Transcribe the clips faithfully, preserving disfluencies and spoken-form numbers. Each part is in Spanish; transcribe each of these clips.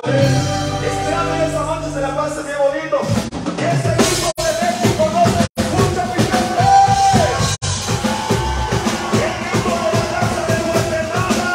Esperando que esta noche se la pase bien bonito. Y este grupo de México no se escucha, mi gente. El grito de la raza de Guatemala,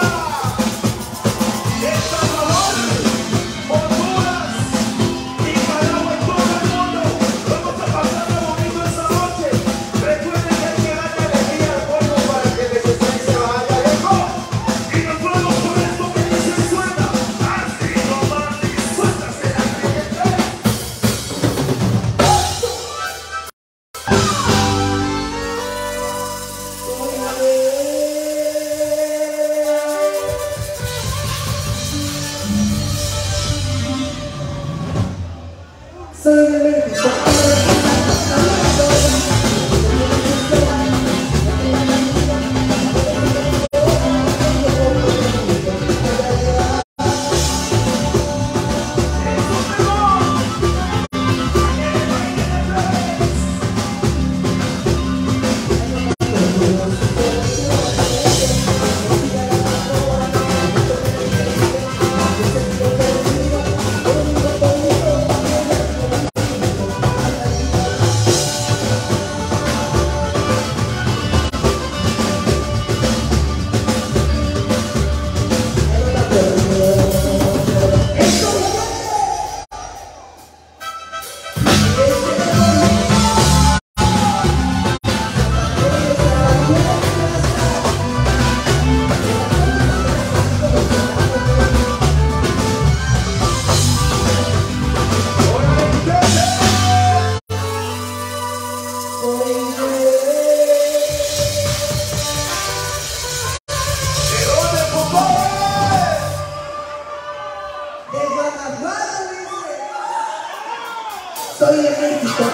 El Salvador, Honduras, Nicaragua y todo el mundo. Vamos a pasarla bonito esta noche. Recuerden que hay que darle alegría al pueblo para que el estrés se vaya lejos. Y nos vamos con esto que dice y suena. Así nomás y suéltase la gente. Soy de México. Soy de México.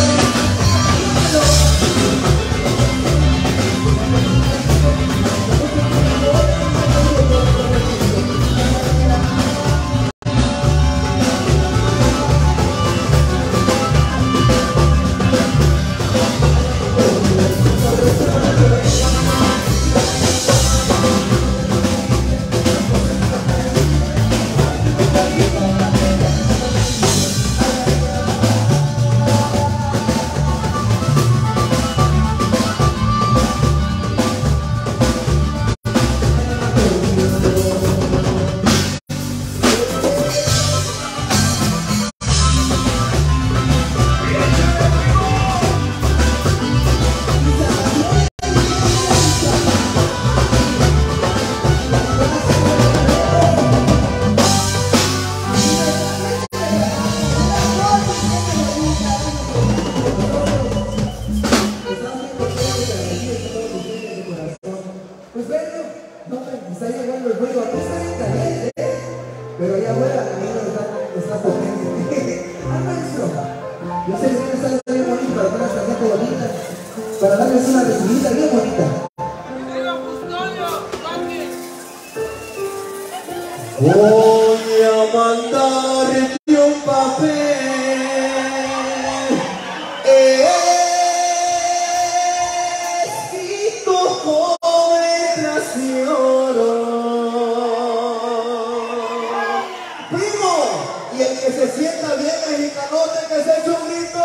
Pues bueno, no me está llegando el ruido, aquí está bien caliente, ¿eh? Pero allá afuera ahí no está, está potente. Ah, maestro, yo sé que está bien bonito para dar las tarjetas bonitas, para darles una recibida bien bonita. Voy a mandarte un papel. Y el que se sienta bien mexicanote, que se eche un grito.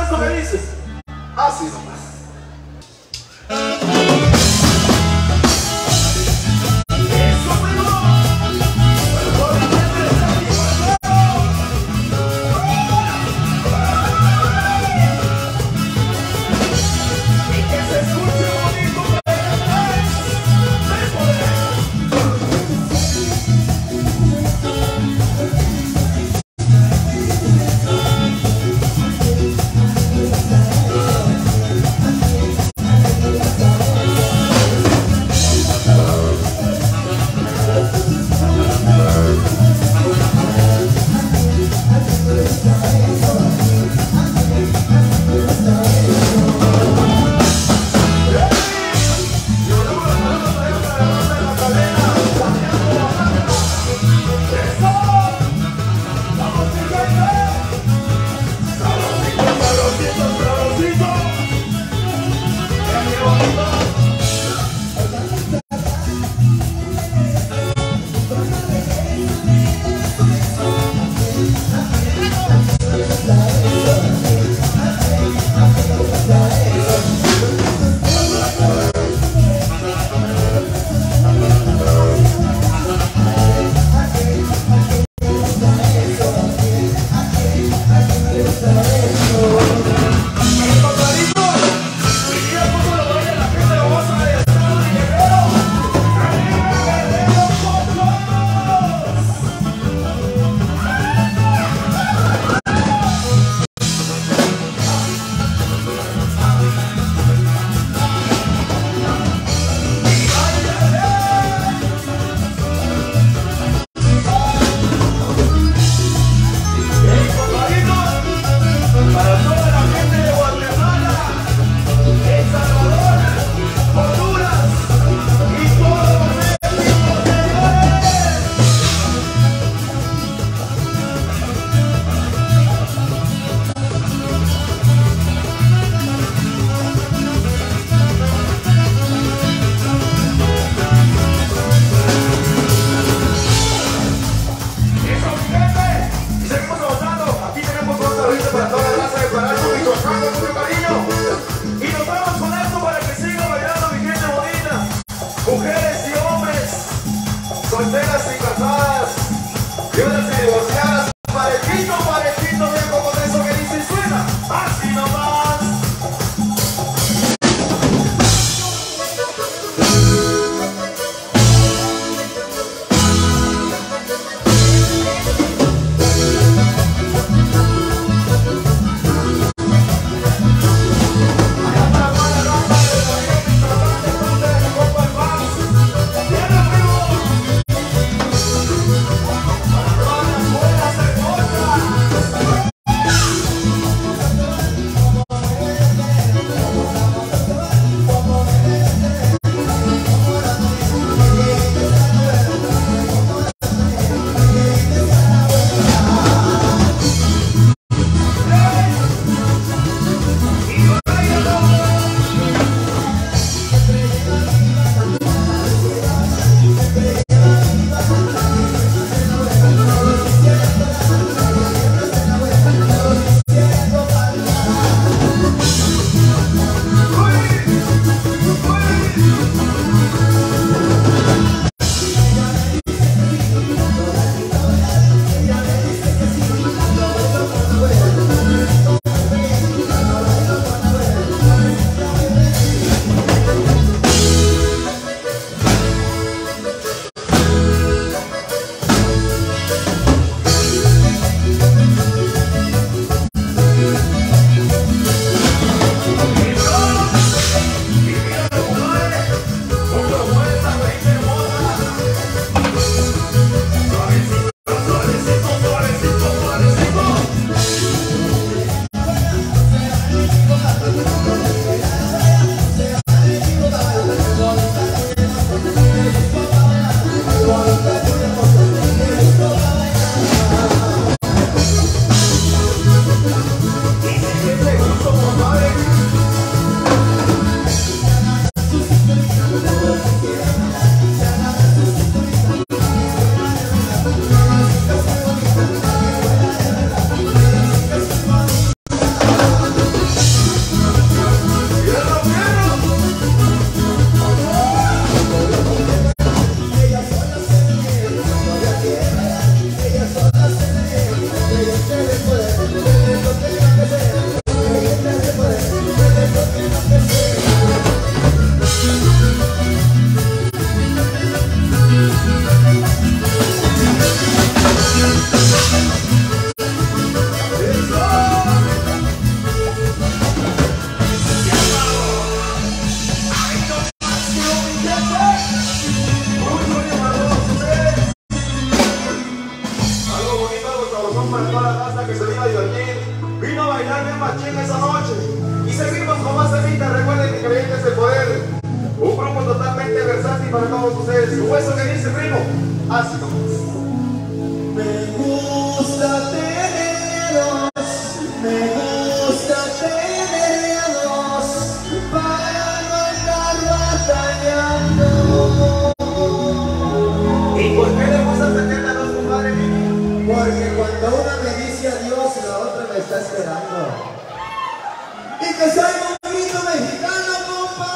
tú me dices. Así nomás. Eso, primo. Por la gente de San Diego. Y que se escuche bonito para el país. ¡Ven poder! Thank para todos ustedes. ¿Cómo eso que dice, primo? Así nomás. Me gusta tener dos, me gusta tener dos, para no estar batallando. ¿Y por qué le gusta tener a dos, compadre? Porque cuando una me dice adiós, la otra me está esperando. Y que soy bonito mexicano, compa.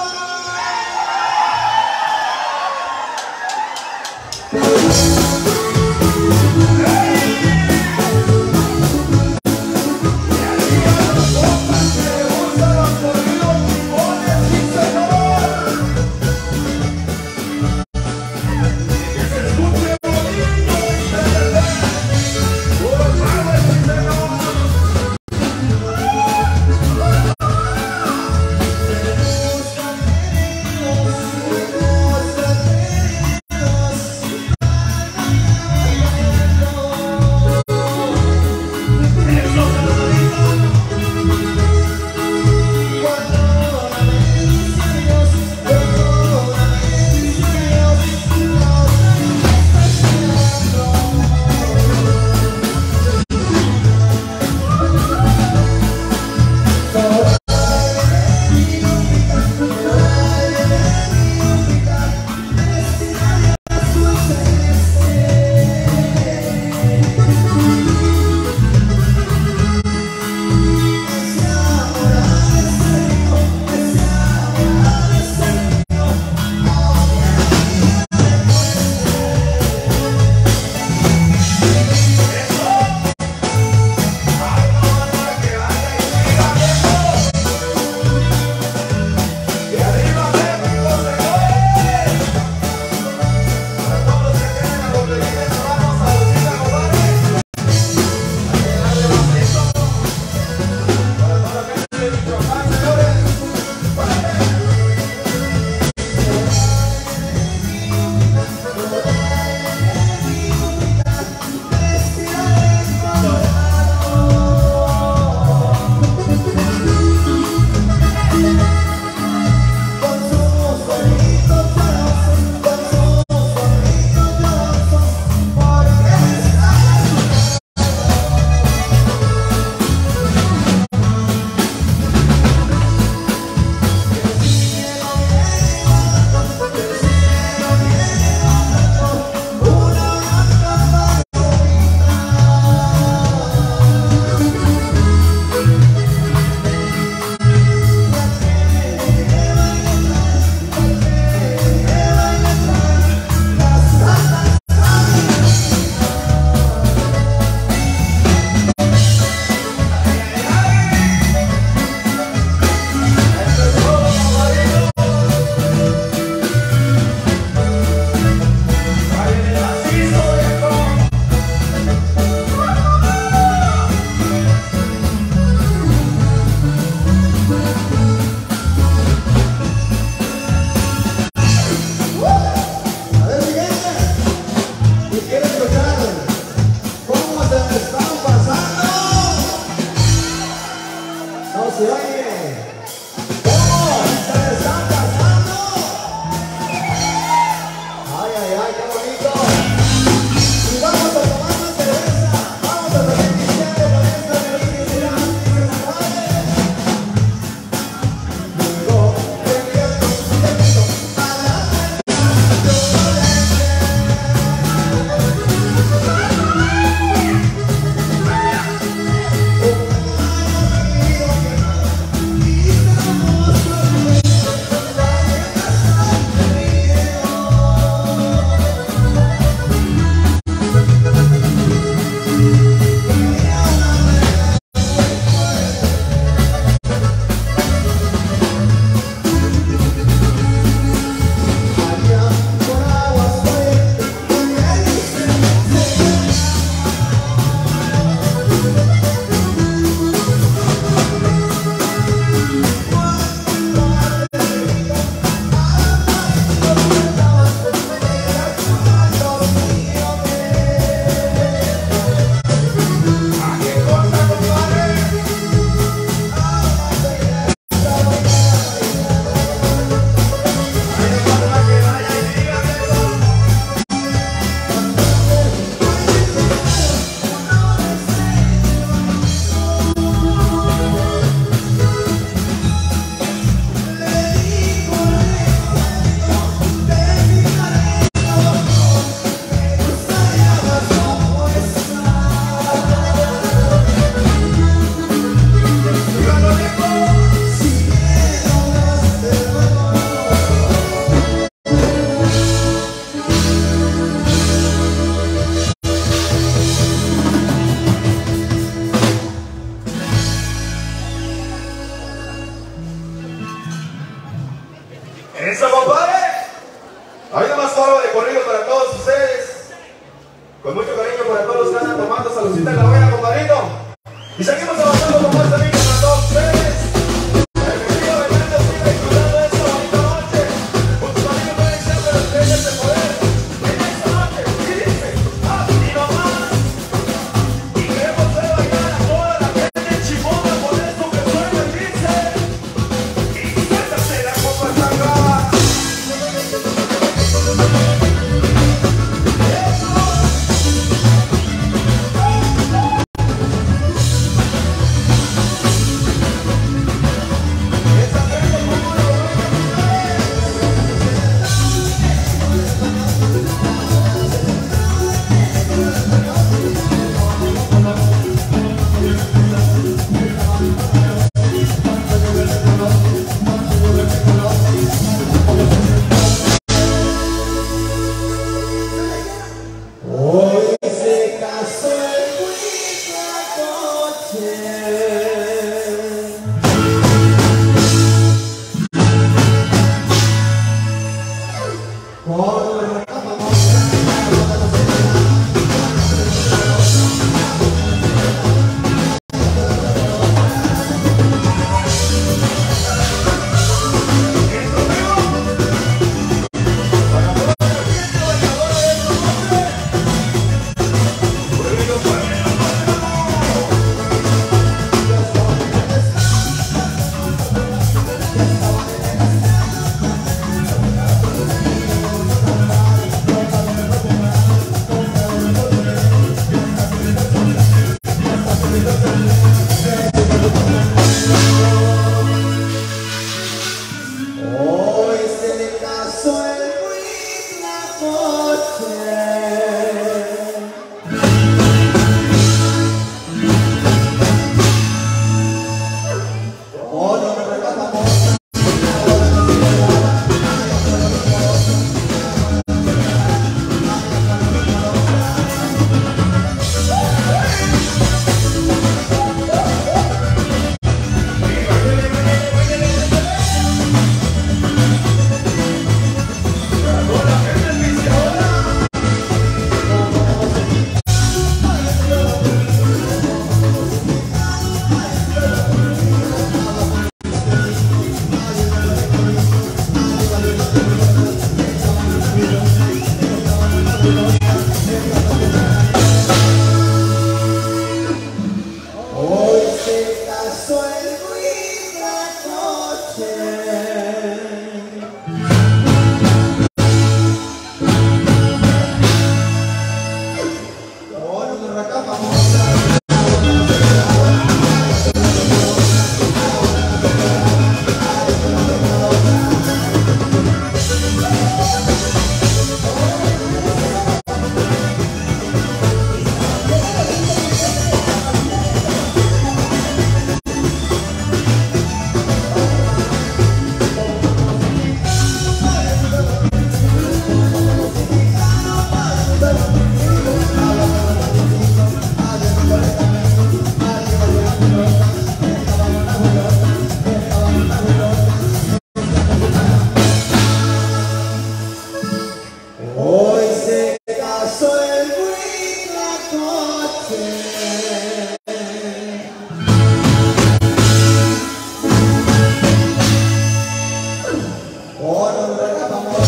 ¿Listo, compadre? Hay una más paro de corrido para todos ustedes. Con mucho cariño para todos los que andan tomando. Saludcita en la buena, compadrito. Y seguimos avanzando con más amigos para todos ustedes. Bienvenido, bailando, sigue disfrutando de esta bonita noche. Con sus amigos pueden ser de las estrellas de poder. En esta noche, y dice, así nomás. Y queremos ver bailar a toda la gente chimona con esto que suena y dice. Y suéltate la copa sagrada. Hoy se casó el Huitlacoche. Hoy se le casó el Huitlacoche. Oh, no me reclamamos. Hoy se casó el Huitlacoche. Oh, no me reclamamos. Hoy se casó el Huitlacoche. Oh, no me reclamamos.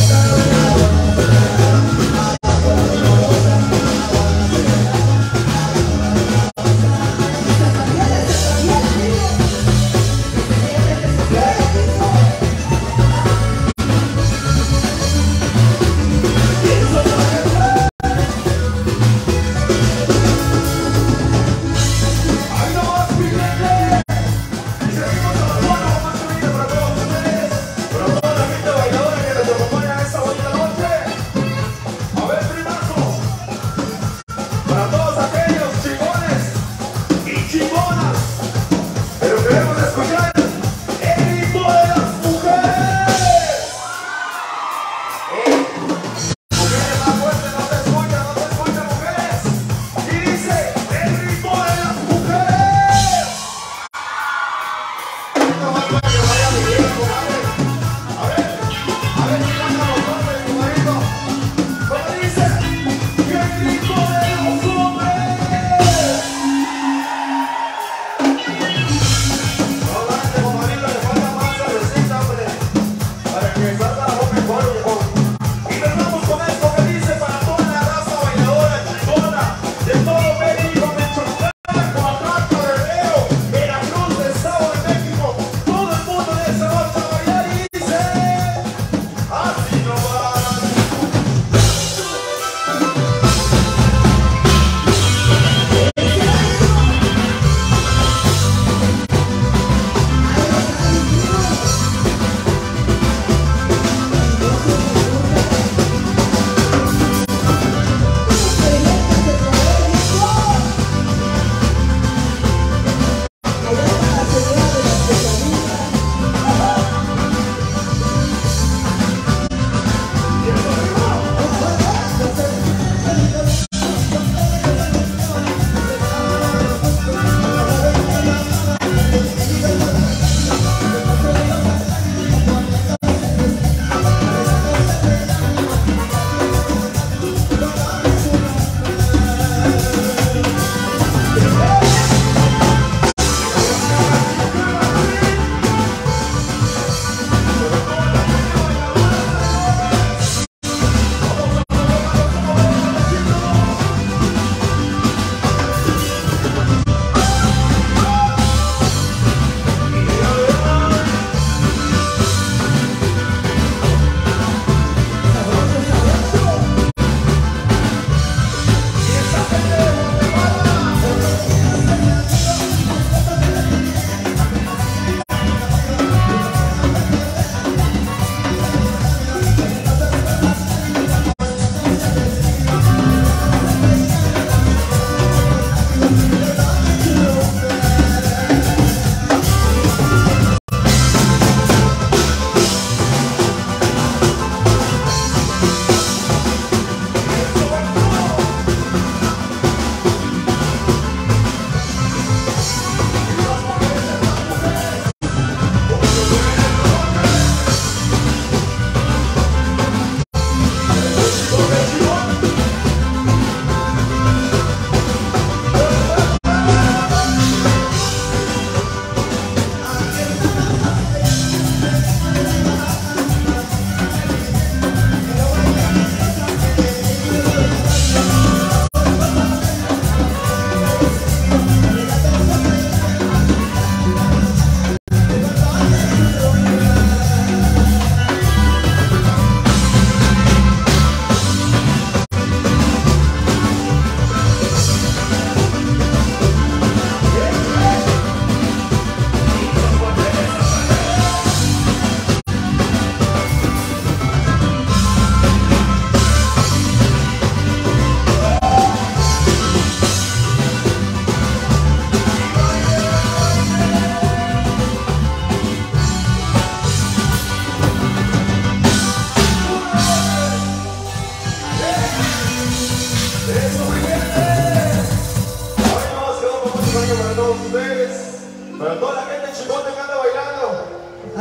¡Ahí no más, Miguelete! Y seguimos avanzando con más amigos para todos ustedes. Para toda la gente bailadora que nos acompaña esta bonita noche. A ver, primazo. Para todos aquellos chingones y chingonas. Pero queremos escuchar el grito de las mujeres. ¡Eh! Mujeres más fuertes, no se escuchan, no se escuchan, mujeres. Y dice el grito de las mujeres. No más para que vaya mi viejo, madre. A ver,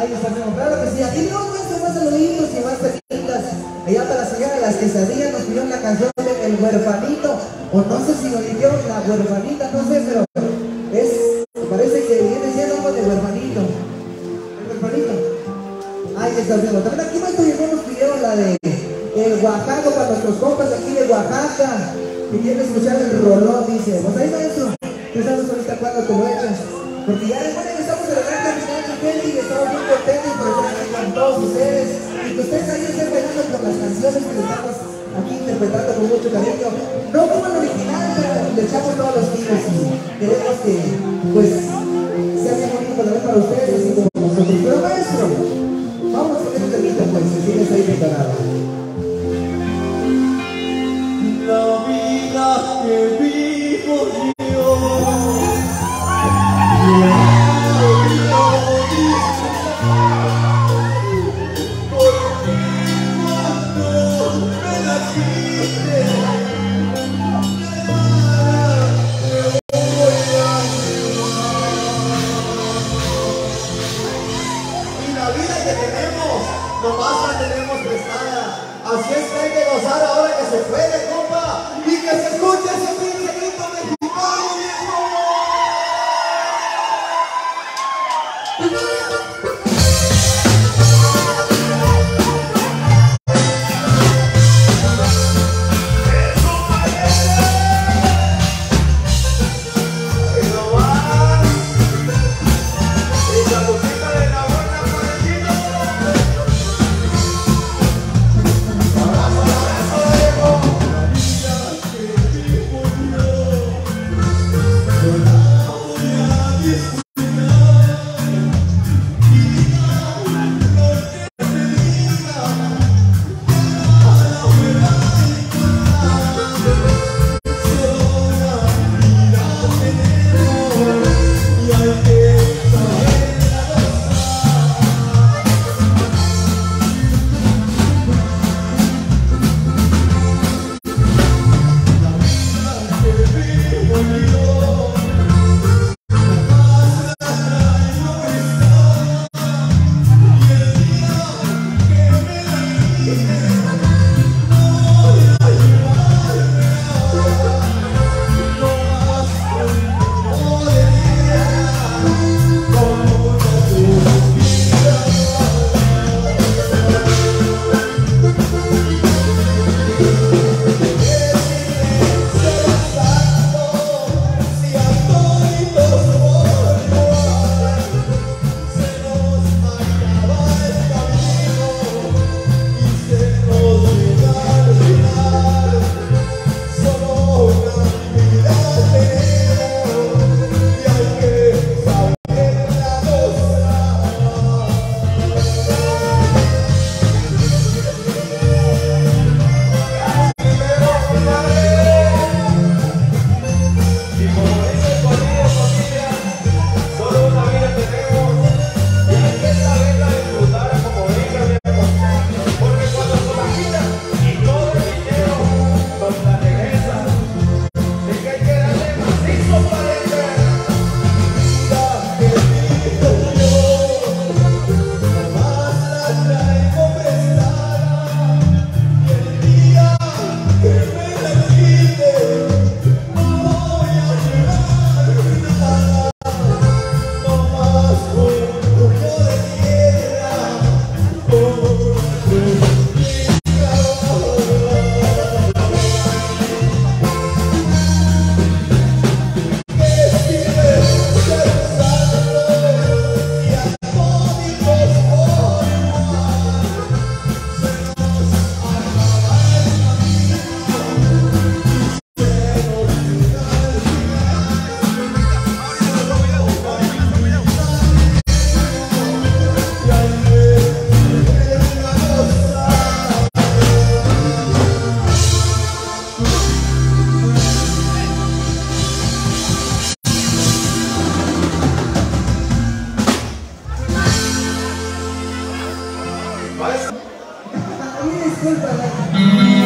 Ahí está, amigo. Claro que sí. Aquí no, muestra más saluditos y más temitas. Allá para la señora de las quesadillas nos pidieron la canción de El Huerfanito. O no sé si lo dijeron la huerfanita, no sé, pero es, parece que viene siendo algo de huerfanito. El huerfanito. Ahí está, amigo. También aquí nuestros hijos nos pidieron la de El Oaxaca para nuestros compas aquí de Oaxaca. Que quieren escuchar el rolón, dice. Pues ahí, maestro. ¿Qué sabes ahorita cuando te lo echas? Porque ya después de que estamos en la gran caminata y estamos muy contentos por estar aquí con todos ustedes y que ustedes ahí estén bailando con las canciones que estamos aquí interpretando con mucho cariño. No como el original, pero le echamos todos los tiros y queremos que pues sea bien bonito para, para ustedes así como nosotros. Pero maestro, vamos con este temita pues, si tienes ahí preparado. La vida que vivo yo. Nomás la tenemos prestada. Así es que hay que gozar ahora que se puede, compa. Y que se escuche ese pinche grito mexicano, viejo. Disculpa,